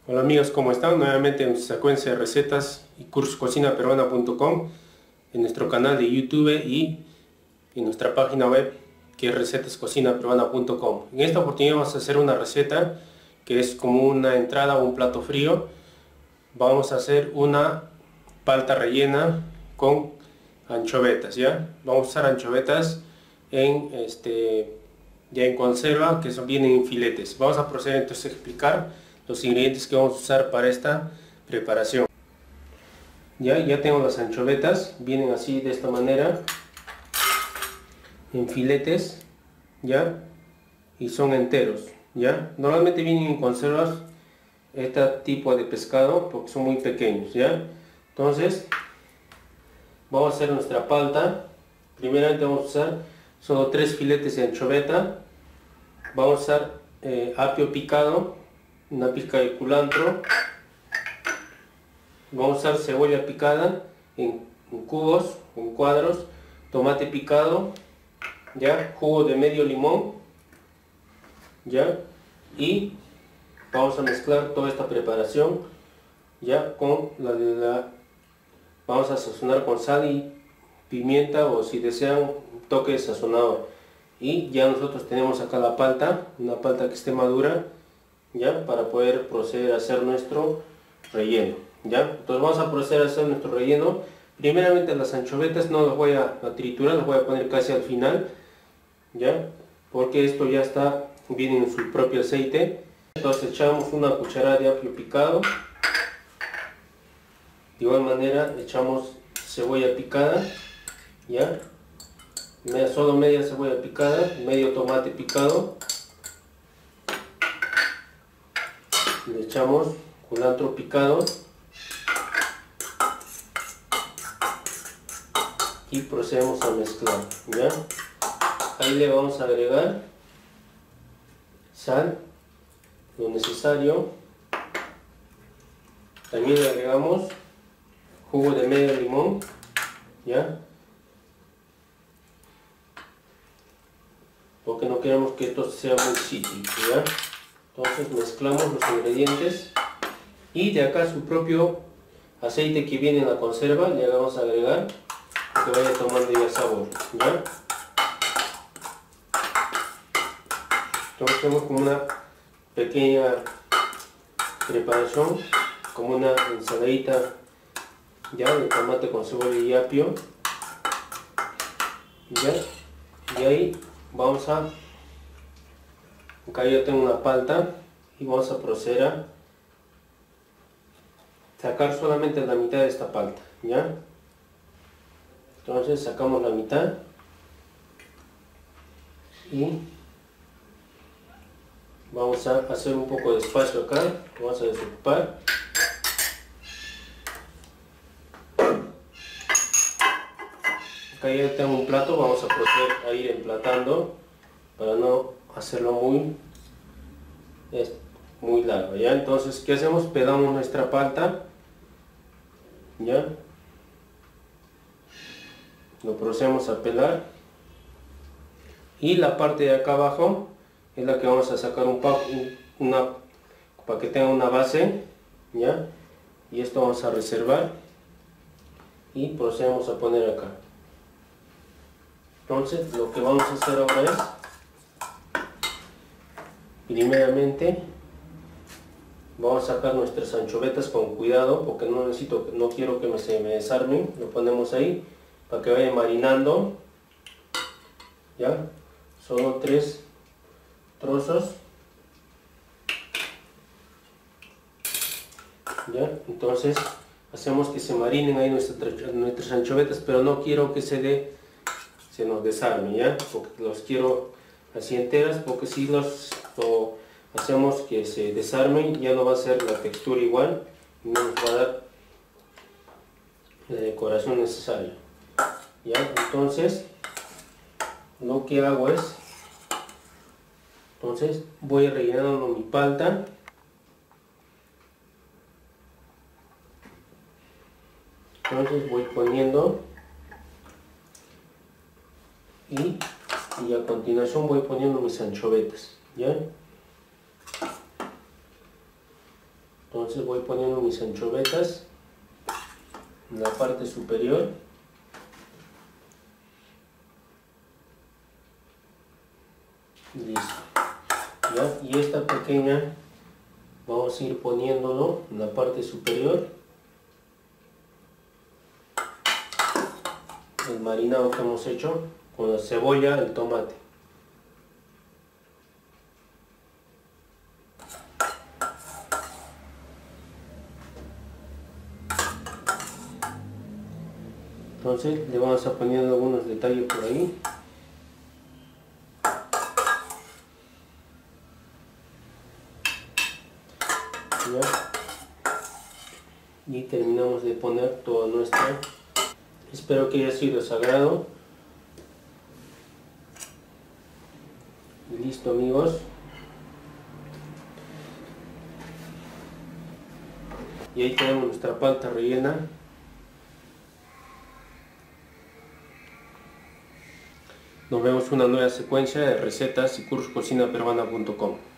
Hola amigos, ¿cómo están? Nuevamente en nuestra secuencia de recetas y cursoscocinaperuana.com, en nuestro canal de YouTube y en nuestra página web que es recetascocinaperuana.com. En esta oportunidad vamos a hacer una receta que es como una entrada o un plato frío. Vamos a hacer una palta rellena con anchovetas, ¿ya? Vamos a usar anchovetas ya en conserva, que vienen en filetes. Vamos a proceder entonces a explicar los ingredientes que vamos a usar para esta preparación. Ya tengo las anchovetas, vienen así de esta manera, en filetes, ya, y son enteros, ya. Normalmente vienen en conservas este tipo de pescado porque son muy pequeños, ya. Entonces, vamos a hacer nuestra palta. Primeramente vamos a usar solo 3 filetes de anchoveta. Vamos a usar apio picado, una pizca de culantro. Vamos a usar cebolla picada en cubos, en cuadros, tomate picado, ya, jugo de medio limón, ya, y vamos a mezclar toda esta preparación ya con vamos a sazonar con sal y pimienta, o si desean un toque de sazonador. Y ya nosotros tenemos acá la palta, una palta que esté madura, ya, para poder proceder a hacer nuestro relleno, ya. Entonces vamos a proceder a hacer nuestro relleno. Primeramente las anchovetas no las voy a triturar, las voy a poner casi al final, ya, porque esto ya está bien en su propio aceite. Entonces echamos una cucharada de apio picado. De igual manera echamos cebolla picada, ya, solo media cebolla picada, medio tomate picado. Le echamos culantro picado y procedemos a mezclar, ya. Ahí le vamos a agregar sal, lo necesario. También le agregamos jugo de medio limón, ya, porque no queremos que esto sea muy cítrico, ya. Entonces mezclamos los ingredientes y de acá su propio aceite que viene en la conserva le vamos a agregar, que vaya tomando ya sabor, ya. Entonces tenemos como una pequeña preparación, como una ensaladita ya de tomate con cebolla y apio, ya. Y ahí vamos a, acá yo tengo una palta y vamos a proceder a sacar solamente la mitad de esta palta, ya. Entonces sacamos la mitad y vamos a hacer un poco de espacio acá, vamos a desocupar. Acá ya tengo un plato, vamos a proceder a ir emplatando para no hacerlo muy largo, ya. Entonces, ¿qué hacemos? Pelamos nuestra palta, ya, lo procedemos a pelar, y la parte de acá abajo es la que vamos a sacar para que tenga una base, ya, y esto vamos a reservar y procedemos a poner acá. Entonces lo que vamos a hacer ahora es, primeramente vamos a sacar nuestras anchovetas con cuidado porque no quiero que se me desarmen. Lo ponemos ahí para que vaya marinando, ya, solo 3 trozos, ya. Entonces hacemos que se marinen ahí nuestras anchovetas, pero no quiero que se nos desarme, ya, porque los quiero así enteras, porque si lo hacemos que se desarmen ya no va a ser la textura igual y no nos va a dar la decoración necesaria, ya. Entonces lo que hago es, entonces voy rellenando mi palta, entonces voy poniendo y a continuación voy poniendo mis anchovetas, ya. Entonces voy poniendo mis anchovetas en la parte superior. Listo. ¿Ya? Y esta pequeña vamos a ir poniéndolo en la parte superior. El marinado que hemos hecho con la cebolla, el tomate. Entonces le vamos a poner algunos detalles por ahí. ¿Ya? Y terminamos de poner todo nuestro. Espero que haya sido de su agrado. Listo, amigos. Y ahí tenemos nuestra palta rellena. Nos vemos en una nueva secuencia de recetas y cursos cocinaperuana.com.